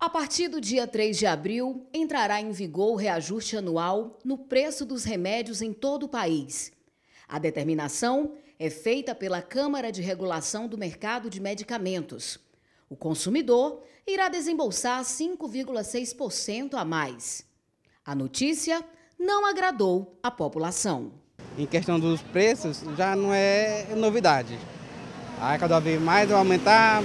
A partir do dia 3 de abril, entrará em vigor o reajuste anual no preço dos remédios em todo o país. A determinação é feita pela Câmara de Regulação do Mercado de Medicamentos. O consumidor irá desembolsar 5,6% a mais. A notícia não agradou a população. Em questão dos preços, já não é novidade. Aí cada vez mais vai aumentar.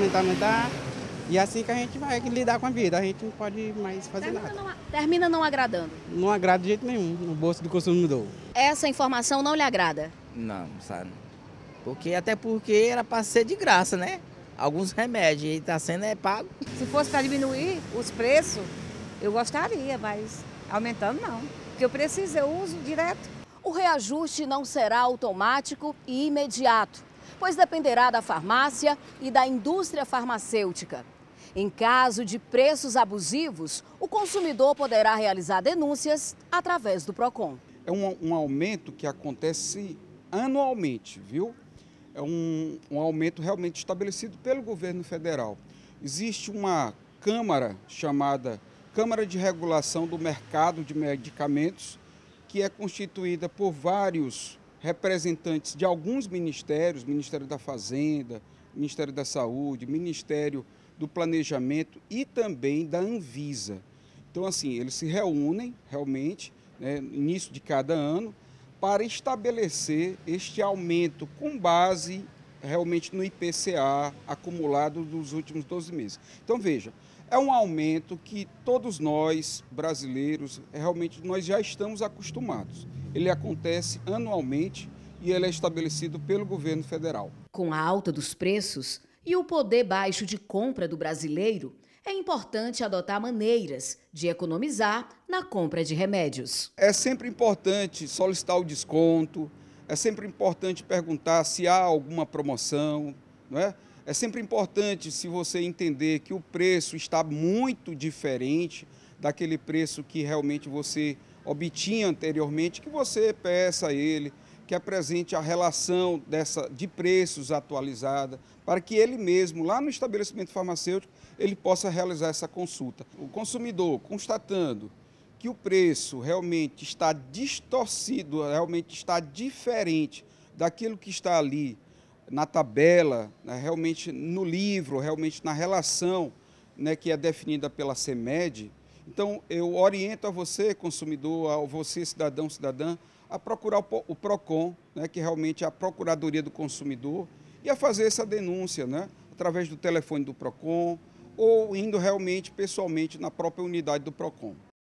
E é assim que a gente vai lidar com a vida, a gente não pode mais fazer nada. Termina não agradando. Não agrada de jeito nenhum no bolso do consumidor. Essa informação não lhe agrada? Não, sabe? Até porque era para ser de graça, né? Alguns remédios e está sendo pago. Se fosse para diminuir os preços, eu gostaria, mas aumentando não. Porque eu preciso, eu uso direto. O reajuste não será automático e imediato, pois dependerá da farmácia e da indústria farmacêutica. Em caso de preços abusivos, o consumidor poderá realizar denúncias através do PROCON. É um aumento que acontece anualmente, viu? É um aumento realmente estabelecido pelo governo federal. Existe uma Câmara chamada Câmara de Regulação do Mercado de Medicamentos, que é constituída por vários representantes de alguns ministérios, Ministério da Fazenda, Ministério da Saúde, Ministério do Planejamento e também da Anvisa. Então, assim, eles se reúnem realmente, né, no início de cada ano, para estabelecer este aumento com base realmente no IPCA acumulado dos últimos 12 meses. Então, veja, é um aumento que todos nós, brasileiros, realmente nós já estamos acostumados. Ele acontece anualmente e ele é estabelecido pelo governo federal. Com a alta dos preços e o poder baixo de compra do brasileiro, é importante adotar maneiras de economizar na compra de remédios. É sempre importante solicitar o desconto, é sempre importante perguntar se há alguma promoção, não é? É sempre importante, se você entender que o preço está muito diferente daquele preço que realmente você obtinha anteriormente, que você peça a ele, que apresente a relação de preços atualizada, para que ele mesmo, lá no estabelecimento farmacêutico, ele possa realizar essa consulta. O consumidor, constatando que o preço realmente está distorcido, realmente está diferente daquilo que está ali na tabela, né, realmente no livro, realmente na relação, né, que é definida pela CEMED. Então, eu oriento a você, consumidor, a você, cidadão, cidadã, a procurar o PROCON, né, que realmente é a Procuradoria do Consumidor, e a fazer essa denúncia, né, através do telefone do PROCON ou indo realmente pessoalmente na própria unidade do PROCON.